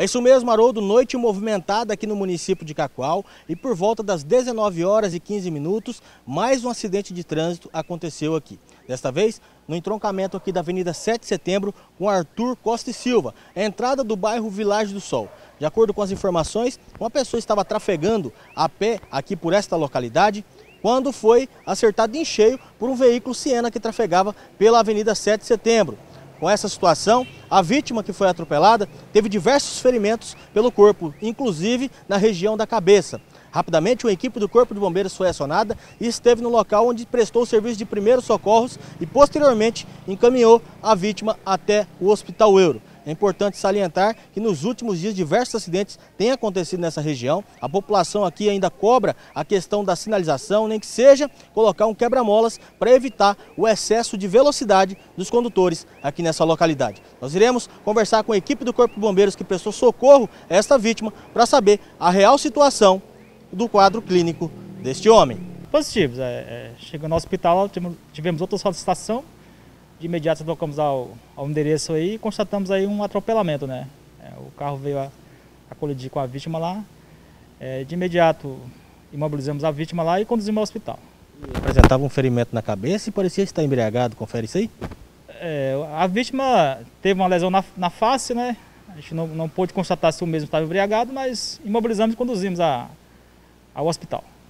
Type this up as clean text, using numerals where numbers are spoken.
É isso mesmo, Haroldo, noite movimentada aqui no município de Cacoal e por volta das 19 horas e 15 minutos, mais um acidente de trânsito aconteceu aqui. Desta vez, no entroncamento aqui da Avenida 7 de Setembro com Arthur Costa e Silva, a entrada do bairro Vilagem do Sol. De acordo com as informações, uma pessoa estava trafegando a pé aqui por esta localidade quando foi acertado em cheio por um veículo Siena que trafegava pela Avenida 7 de Setembro. Com essa situação, a vítima que foi atropelada teve diversos ferimentos pelo corpo, inclusive na região da cabeça. Rapidamente, uma equipe do Corpo de Bombeiros foi acionada e esteve no local onde prestou o serviço de primeiros socorros e posteriormente encaminhou a vítima até o Hospital Euro. É importante salientar que nos últimos dias diversos acidentes têm acontecido nessa região. A população aqui ainda cobra a questão da sinalização, nem que seja colocar um quebra-molas para evitar o excesso de velocidade dos condutores aqui nessa localidade. Nós iremos conversar com a equipe do Corpo de Bombeiros que prestou socorro a esta vítima para saber a real situação do quadro clínico deste homem. Positivos. Chegando ao hospital, tivemos outra solicitação. De imediato tocamos ao endereço aí e constatamos aí um atropelamento, né? O carro veio a colidir com a vítima lá. De imediato imobilizamos a vítima lá e conduzimos ao hospital. Apresentava um ferimento na cabeça e parecia estar embriagado, confere isso aí? A vítima teve uma lesão na face, né? A gente não pôde constatar se o mesmo estava embriagado, mas imobilizamos e conduzimos ao hospital.